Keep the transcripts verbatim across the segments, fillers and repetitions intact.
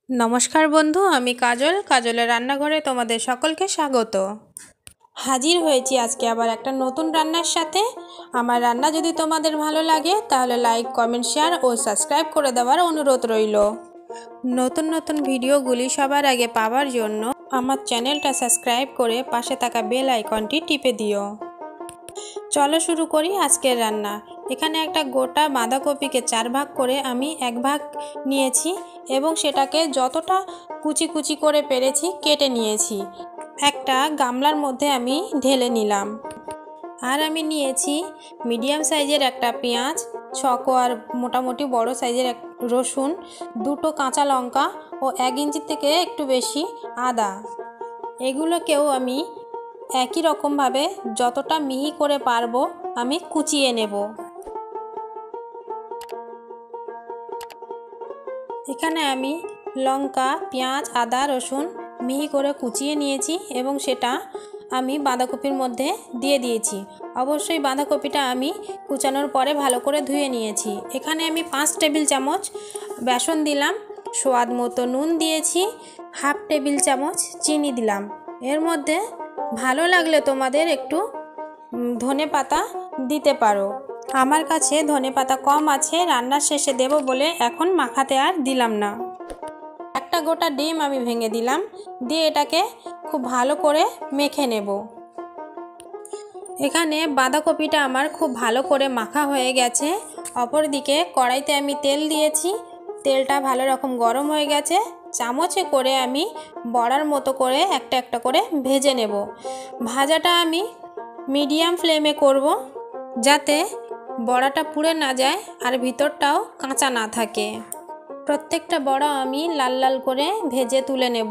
नमस्कार बंधु आमी काजल काजलेर रान्नाघरे तोमादेर सकलके स्वागत। हाजिर हयेछि आजके आबार एकटा नतून रान्नार साथे। आमार रान्ना यदि तोमादेर भालो लागे ताहले लाइक कमेंट शेयर और सबस्क्राइब करे देওয়ার अनुरोध रइल। नतून नतून भिडियोगुली सबार आगे पावार जोन्नो आमार चैनलटा सबस्क्राइब करे पाशे थाका बेल आइकनटी टिपे दिओ। चलो शुरू करी आजकेर रान्ना। एखाने एकटा गोटा बाँधाकपिके चार भाग करे आमी एक भाग नियेछि एबं सेटाके जतटा कुचि कुचि करे पेरेछि केटे नियेछि। एकटा गामलार मध्य आमी ढेले निलाम। आर आमी नियेछि मिडियाम साइजेर एकटा पेঁয়াজ, छ कोয়ার मोटामुटी बड़ो साइजेर एक रसुन, दुटो काँचा लंका और एक इंची थेके एकटू बेशी आदा। एगुलोकेও आमी একই রকম ভাবে যতটা মিহি করে পারবো আমি কুচিয়ে নেব। এখানে আমি লঙ্কা, পেঁয়াজ, আদা, রসুন মিহি করে কুচিয়ে নিয়েছি এবং সেটা আমি বাঁধাকপির মধ্যে দিয়ে দিয়েছি। অবশ্যই বাঁধাকপিটা আমি কুচানোর পরে ভালো করে ধুয়ে নিয়েছি। এখানে আমি পাঁচ টেবিল চামচ বেসন দিলাম, স্বাদ মতো নুন দিয়েছি, হাফ টেবিল চামচ চিনি দিলাম। এর মধ্যে ভালো লাগলে তোমাদের একটু ধনে পাতা দিতে পারো। আমার কাছে ধনে পাতা কম আছে, রান্নার শেষে দেব বলে এখন মাখাতে আর দিলাম না। একটা গোটা ডিম আমি ভেঙে দিলাম, দিয়ে এটাকে খুব ভালো করে মেখে নেব। এখানে বাঁধাকপিটা আমার খুব ভালো করে মাখা হয়ে গেছে। অপরদিকে কড়াইতে আমি তেল দিয়েছি, তেলটা ভালো রকম গরম হয়ে গেছে। চামচে করে আমি বড়ার মতো করে একটা একটা করে ভেজে নেব। ভাজাটা আমি মিডিয়াম ফ্লেমে করব যাতে বড়াটা পুড়ে না যায় আর ভিতরটাও কাঁচা না থাকে। প্রত্যেকটা বড়া আমি লাল লাল করে ভেজে তুলে নেব।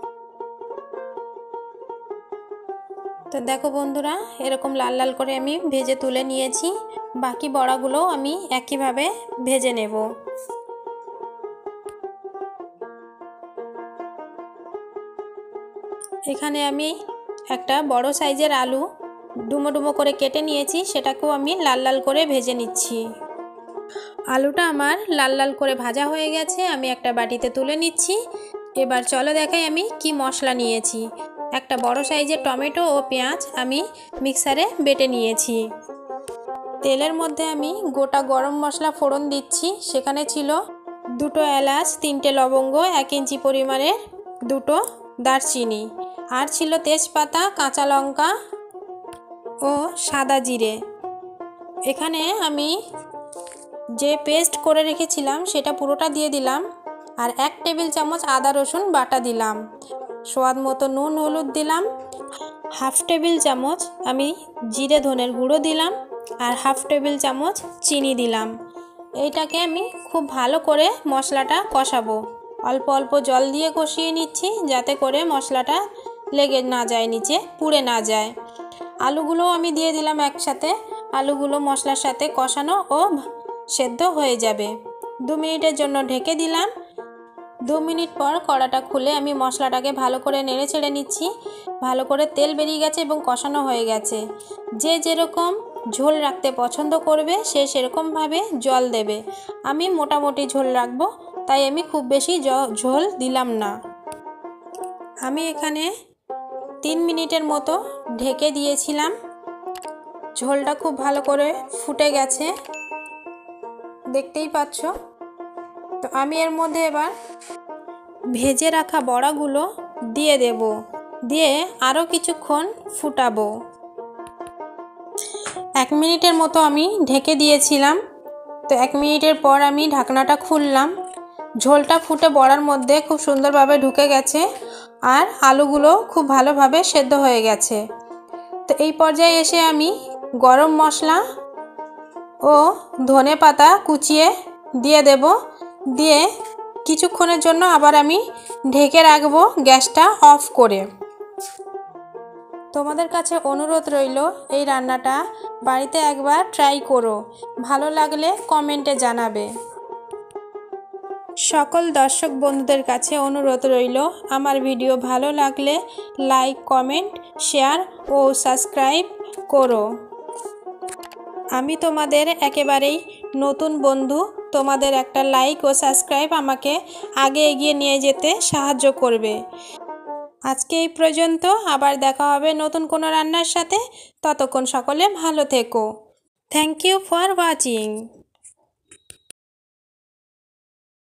তো দেখো বন্ধুরা, এরকম লাল লাল করে আমি ভেজে তুলে নিয়েছি। বাকি বড়াগুলো আমি একইভাবে ভেজে নেব। এখানে আমি একটা বড় সাইজের আলু ডুমো ডুমো করে কেটে নিয়েছি, সেটাকেও আমি লাল লাল করে ভেজে নিচ্ছি। আলুটা আমার লাল লাল করে ভাজা হয়ে গেছে, আমি একটা বাটিতে তুলে নিচ্ছি। এবার চলো দেখাই আমি কি মশলা নিয়েছি। একটা বড় সাইজের টমেটো ও পেঁয়াজ আমি মিক্সারে বেটে নিয়েছি। তেলের মধ্যে আমি গোটা গরম মশলা ফোড়ন দিচ্ছি। সেখানে ছিল দুটো এলাচ, তিনটে লবঙ্গ, এক ইঞ্চি পরিমাণের দুটো দারচিনি, আর ছিল তেজপাতা, কাঁচা লঙ্কা ও সাদা জিরে। এখানে আমি যে পেস্ট করে রেখেছিলাম সেটা পুরোটা দিয়ে দিলাম, আর এক টেবিল চামচ আদা রসুন বাটা দিলাম। স্বাদ মতো নুন হলুদ দিলাম, হাফ টেবিল চামচ আমি জিরে ধনের গুঁড়ো দিলাম, আর হাফ টেবিল চামচ চিনি দিলাম। এইটাকে আমি খুব ভালো করে মশলাটা কষাবো। অল্প অল্প জল দিয়ে কষিয়ে নিচ্ছি যাতে করে মশলাটা লেগে না যায়, নিচে পুড়ে না যায়। আলুগুলো আমি দিয়ে দিলাম একসাথে। আলুগুলো মশলার সাথে কষানো ও সেদ্ধ হয়ে যাবে। দু মিনিটের জন্য ঢেকে দিলাম। দু মিনিট পর কড়াটা খুলে আমি মশলাটাকে ভালো করে নেড়ে ছেড়ে নিচ্ছি। ভালো করে তেল বেরিয়ে গেছে এবং কষানো হয়ে গেছে। যে যেরকম ঝোল রাখতে পছন্দ করবে সে সেরকমভাবে জল দেবে। আমি মোটামুটি ঝোল রাখবো, তাই আমি খুব বেশি ঝোল দিলাম না। আমি এখানে তিন মিনিটের মতো ঢেকে দিয়েছিলাম। ঝোলটা খুব ভালো করে ফুটে গেছে, দেখতেই পাচ্ছ। তো আমি এর মধ্যে এবার ভেজে রাখা বড়াগুলো দিয়ে দেব, দিয়ে আরও কিছুক্ষণ ফুটাবো। এক মিনিটের মতো আমি ঢেকে দিয়েছিলাম। তো এক মিনিটের পর আমি ঢাকনাটা খুললাম। ঝোলটা ফুটে বড়ার মধ্যে খুব সুন্দরভাবে ঢুকে গেছে, আর আলুগুলো খুব ভালোভাবে সেদ্ধ হয়ে গেছে। তো এই পর্যায়ে এসে আমি গরম মশলা ও ধনে পাতা কুচিয়ে দিয়ে দেব। দিয়ে কিছুক্ষণের জন্য আবার আমি ঢেকে রাখবো গ্যাসটা অফ করে। তোমাদের কাছে অনুরোধ রইল এই রান্নাটা বাড়িতে একবার ট্রাই করো, ভালো লাগলে কমেন্টে জানাবে। সকল দর্শক বন্ধুদের কাছে অনুরোধ রইল আমার ভিডিও ভালো লাগলে লাইক কমেন্ট শেয়ার ও সাবস্ক্রাইব করো। আমি তোমাদের একেবারেই নতুন বন্ধু। তোমাদের একটা লাইক ও সাবস্ক্রাইব আমাকে আগে এগিয়ে নিয়ে যেতে সাহায্য করবে। আজকে এই পর্যন্ত, আবার দেখা হবে নতুন কোনো রান্নার সাথে। ততক্ষণ সকলে ভালো থেকো। Thank you for watching.